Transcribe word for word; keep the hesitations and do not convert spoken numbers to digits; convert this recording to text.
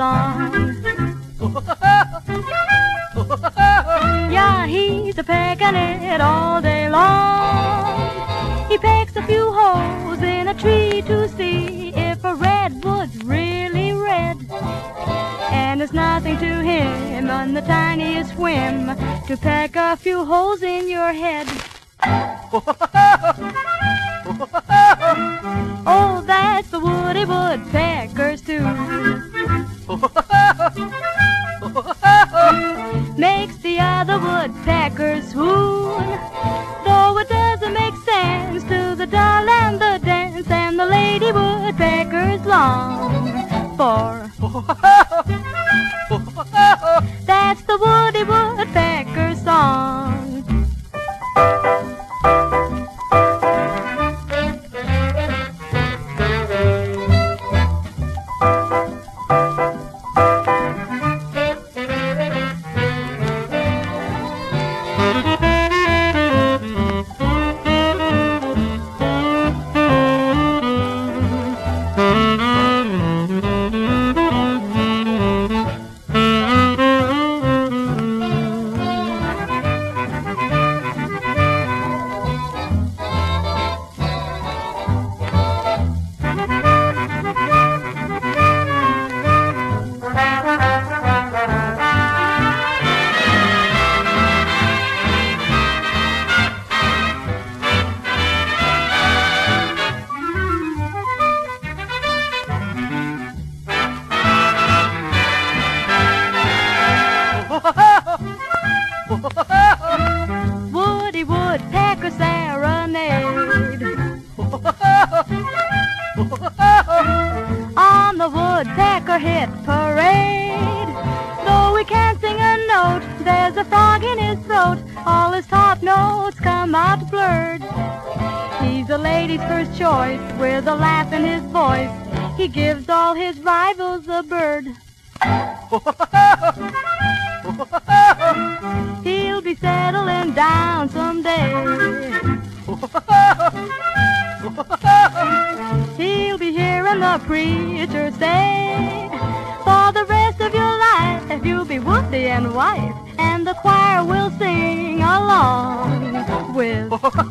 song. Yeah, he's a pecking it all day long. He pecks a few holes in a tree to see if a redwood's really red. And it's nothing to him on the tiniest whim to peck a few holes in your head. Oh, that's the Woody Woodpecker's tune. Makes the other woodpeckers swoon. Though it doesn't make sense to the doll and the dance, and the lady woodpeckers long for. That's the Woody Woodpecker song. Woody Woodpecker serenade on the Woodpecker hit parade. Though he can't sing a note, there's a frog in his throat. All his top notes come out blurred. He's a lady's first choice with a laugh in his voice. He gives all his rivals a bird. He'll be settling down someday. He'll be hearing the preacher say, for the rest of your life you'll be Woody and wife, and the choir will sing along with